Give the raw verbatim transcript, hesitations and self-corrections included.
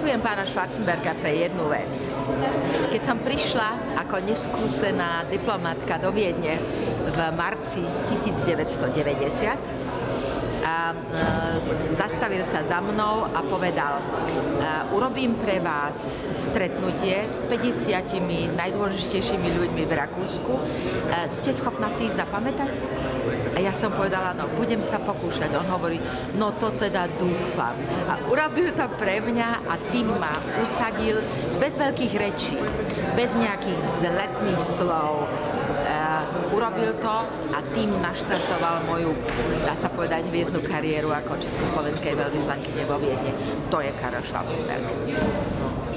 obdivujem pána Schwarzenberga pre jednu vec. Keď som prišla ako neskúsená diplomatka do Viedne v marci tisícdeväťstodeväťdesiat, a e, zastavil sa za mnou a povedal: e, urobím pre vás stretnutie s päťdesiatimi najdôležitejšími ľuďmi v Rakúsku. E, ste schopná si ich zapamätať? A ja som povedala: no, budem sa pokúšať. On hovorí: no to teda dúfam. A urobil to pre mňa a tým ma usadil bez veľkých rečí, bez nejakých vzletných slov. Uh, urobil to a tým naštartoval moju, dá sa povedať, hviezdnu kariéru ako československej veľvyslankyne vo Viedne. To je Karel Schwarzenberg.